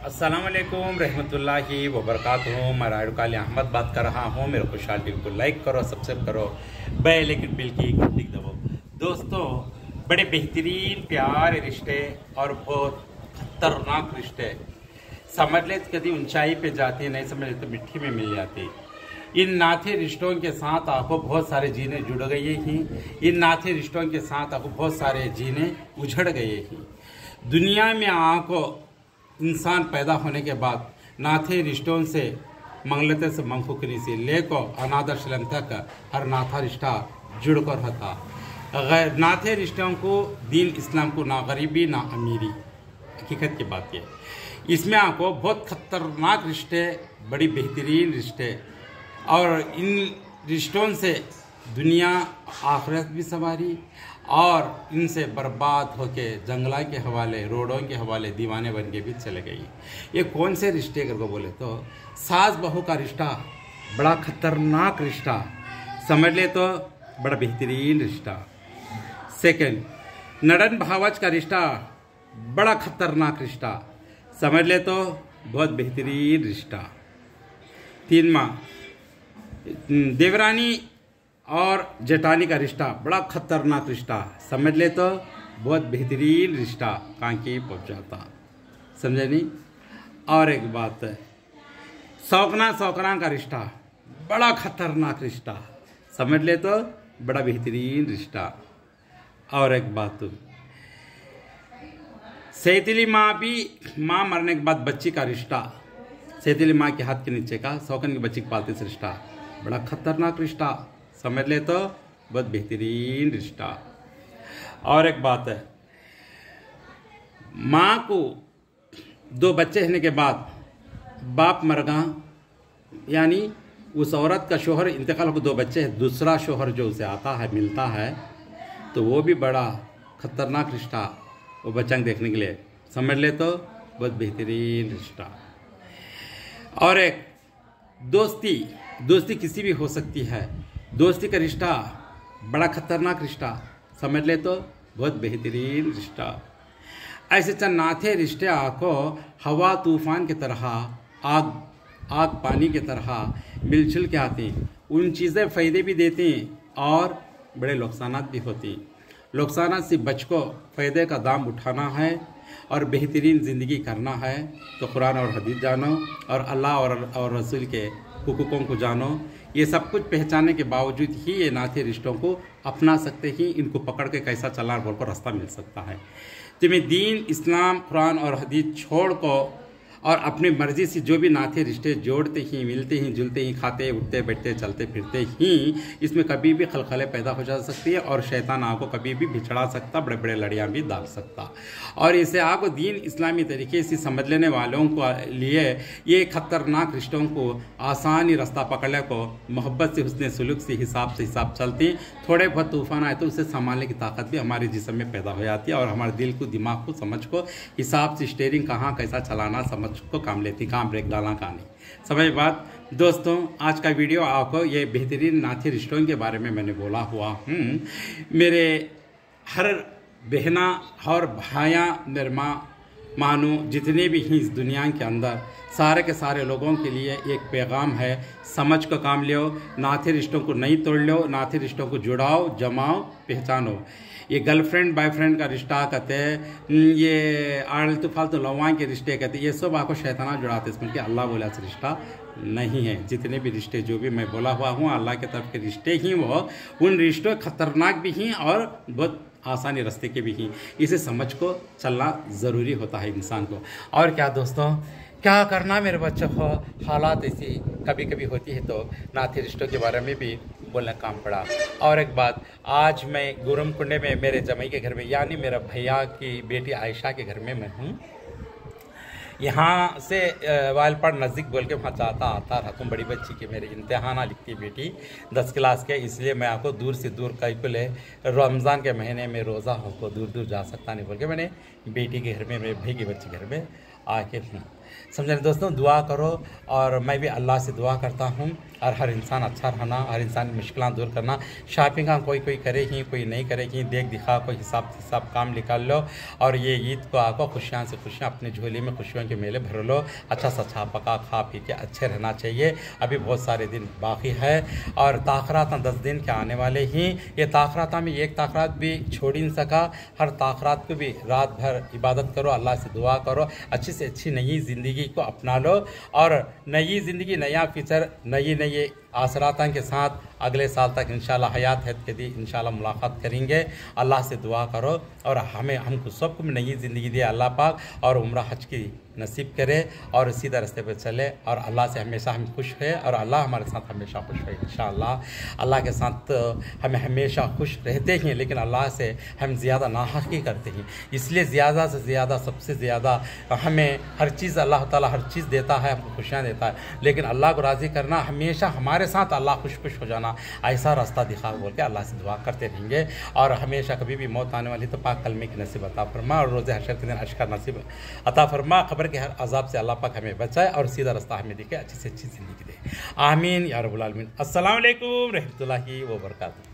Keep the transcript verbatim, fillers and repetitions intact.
अस्सलाम वालेकुम रहमतुल्लाहि व बरकातुहू। मैं रायडू काली अहमद बात कर रहा हूँ। मेरे खुशहाल टीवी को लाइक करो, सब्सक्राइब करो, बेल लेकिन बिल की घंटी दबाओ। दोस्तों, बड़े बेहतरीन प्यारे रिश्ते और बहुत खतरनाक रिश्ते, समझ ले तो कभी ऊंचाई पे जाती, नहीं समझ ले तो मिट्टी में मिल जाती। इन नाते रिश्तों के साथ आपको बहुत सारे जीने जुड़ गए ही इन नाते रिश्तों के साथ आपको बहुत सारे जीने उजड़ गए ही दुनिया में आपको इंसान पैदा होने के बाद नाथे रिश्तों से मंगलते से मंगफुकरी से लेको अनादर शलन तक हर नाथा रिश्ता जुड़कर रहता। गैर नाथे रिश्तों को दीन इस्लाम को ना गरीबी ना अमीरी, हकीकत की बात है। इसमें आपको बहुत खतरनाक रिश्ते, बड़ी बेहतरीन रिश्ते, और इन रिश्तों से दुनिया आखिरत भी सवारी और इनसे बर्बाद होके जंगला के हवाले, रोडों के हवाले दीवाने बन के भी चले गई। ये कौन से रिश्ते कर को बोले तो सास बहू का रिश्ता बड़ा खतरनाक रिश्ता, समझ ले तो बड़ा बेहतरीन रिश्ता। सेकंड, नड़न भावच का रिश्ता बड़ा खतरनाक रिश्ता, समझ ले तो बहुत बेहतरीन रिश्ता। तीन माह देवरानी और जेठानी का रिश्ता बड़ा खतरनाक रिश्ता, समझ ले तो बहुत बेहतरीन रिश्ता, कहाँ की पहुँच जाता, समझे नहीं। और एक बात है, सौकना सौकना का रिश्ता बड़ा खतरनाक रिश्ता, समझ ले तो बड़ा बेहतरीन रिश्ता। और एक बात, सैतीली माँ भी माँ मरने के बाद बच्ची का रिश्ता, सैतीली माँ के हाथ के नीचे का सौकन की बच्ची के पालते से रिश्ता बड़ा खतरनाक रिश्ता, समझ ले तो बहुत बेहतरीन रिश्ता। और एक बात है, माँ को दो बच्चे होने के बाद बाप मर गया, यानी उस औरत का शोहर इंतकाल को दो बच्चे हैं, दूसरा शोहर जो उसे आता है मिलता है तो वो भी बड़ा खतरनाक रिश्ता वो बच्चा देखने के लिए, समझ ले तो बहुत बेहतरीन रिश्ता। और एक दोस्ती, दोस्ती किसी भी हो सकती है, दोस्ती का रिश्ता बड़ा खतरनाक रिश्ता, समझ ले तो बहुत बेहतरीन रिश्ता। ऐसे चंद नाथे रिश्ते आपको हवा तूफान की तरह, आग आग पानी की तरह मिलजुल के आते हैं। उन चीज़ें फ़ायदे भी देते हैं और बड़े नुकसानात भी होती हैं। नुकसानात से बच को फ़ायदे का दाम उठाना है और बेहतरीन ज़िंदगी करना है तो कुरान और हदीस जानो और अल्लाह और, और रसूल के हुकूकों को जानो। ये सब कुछ पहचानने के बावजूद ही ये नाते रिश्तों को अपना सकते ही, इनको पकड़ के कैसा चलना बोल को रास्ता मिल सकता है। तुम्हें दीन इस्लाम कुरान और हदीस छोड़ को और अपनी मर्जी से जो भी नाते रिश्ते जोड़ते ही, मिलते ही, जुलते ही, खाते उठते बैठते चलते फिरते ही, इसमें कभी भी खलखले पैदा हो जा सकती है और शैतान आपको कभी भी बिछड़ा सकता, बड़े बड़े लड़ियाँ भी डाल सकता। और इसे आपको दीन इस्लामी तरीके से समझ लेने वालों को लिए ये खतरनाक रिश्तों को आसानी रास्ता पकड़ने को मोहब्बत से, हुस्न सुलूक से, हिसाब से हिसाब चलती। थोड़े बहुत तूफान आए तो उसे संभालने की ताकत भी हमारे जिस्म में पैदा हो जाती है और हमारे दिल को, दिमाग को, समझ को, हिसाब से स्टीयरिंग कहाँ कैसा चलाना समझ को काम लेती, कहाँ ब्रेक डालना कहाँ नहीं, समझ बात। दोस्तों, आज का वीडियो आपको ये बेहतरीन नाते रिश्तों के बारे में मैंने बोला हुआ हूँ। मेरे हर बहना और भाया, मेरे माँ मानो जितने भी हैं इस दुनिया के अंदर, सारे के सारे लोगों के लिए एक पैगाम है, समझ को काम लो, नाते रिश्तों को नहीं तोड़ लो, नाते रिश्तों को जुड़ाओ, जमाओ, पहचानो। ये गर्लफ्रेंड बॉयफ्रेंड का रिश्ता कहते हैं, ये आलतू फालतू लवां के रिश्ते कहते हैं, ये सब आपको शैताना जुड़ाते हैं, इसमें कि अल्लाह बोला से रिश्ता नहीं है। जितने भी रिश्ते जो भी मैं बोला हुआ हूँ अल्लाह के तरफ के रिश्ते ही, वो उन रिश्तों खतरनाक भी हैं और बहुत आसानी रास्ते के भी हैं। इसे समझ को चलना ज़रूरी होता है इंसान को। और क्या दोस्तों, क्या करना मेरे बच्चों को, हालात ऐसी कभी कभी होती है तो नाते रिश्तों के बारे में भी बोलना काम पड़ा। और एक बात, आज मैं गुरम कुंडे में मेरे जमाई के घर में, यानी मेरा भैया की बेटी आयशा के घर में मैं हूँ। यहाँ से वालपाड़ नज़दीक बोल के वहाँ जाता आता रहा। तुम बड़ी बच्ची की मेरे इम्तहाना लिखती बेटी दस क्लास के, इसलिए मैं आपको दूर से दूर कई को ले रमज़ान के महीने में रोज़ा हो को दूर दूर जा सकता नहीं बोल के मैंने बेटी के घर में, मेरे भाई की बच्ची घर में आके हूँ। समझ रहे दोस्तों, दुआ करो। और मैं भी अल्लाह से दुआ करता हूँ और हर इंसान अच्छा रहना, हर इंसान मुश्किलें दूर करना। शॉपिंग कोई कोई करे ही, कोई नहीं करे ही, देख दिखा कोई हिसाब हिसाब काम निकाल लो। और ये ईद को आको खुशियाँ से खुशियाँ अपनी झोली में खुशियों के मेले भर लो। अच्छा सा अच्छा पका खा पी के अच्छे रहना चाहिए। अभी बहुत सारे दिन बाकी है और ताखरात दस दिन के आने वाले ही। ये ताखरात में एक ताखरात भी छोड़ ही नहीं सका। हर ताखरात को भी रात भर इबादत करो, अल्लाह से दुआ करो, अच्छी से अच्छी नई ज़िंदगी को अपना लो। और नई ज़िंदगी, नया फ्यूचर, नई नई आसरात के साथ अगले साल तक इंशाल्लाह हयात है के दी इंशाल्लाह मुलाकात करेंगे। अल्लाह से दुआ करो और हमें हमको सबको नई ज़िंदगी दे अल्लाह पाक, और उम्रा हज की नसीब करे और सीधा रास्ते पर चले और अल्लाह से हमेशा हम खुश है और अल्लाह हमारे साथ हमेशा खुश है इंशाल्लाह। अल्लाह के साथ हमें हमेशा खुश रहते हैं, लेकिन अल्लाह से हम ज़्यादा नाहक़ी करते हैं। इसलिए ज़्यादा से ज़्यादा, सबसे ज़्यादा हमें हर चीज़ अल्लाह ताला हर चीज़ देता है, हमको खुशियाँ देता है, लेकिन अल्लाह को राज़ी करना, हमेशा हमारे साथ अल्लाह खुश खुश हो जाना, ऐसा रास्ता दिखा बोल के अल्लाह से दुआ करते रहेंगे। और हमेशा कभी भी मौत आने वाली तो पाक कलमे की नसीब अता फरमा और रोज़े हशर के दिन अशकर नसीब अता फरमा। खबर के हर अजाब से अल्लाह पाक हमें बचाए और सीधा रास्ता हमें दिखे, अच्छी से अच्छी ज़िंदगी दे। आमीन या रब्बुल आलमीन। अस्सलाम वालेकुम रहमतुल्लाहि व बरकातहू।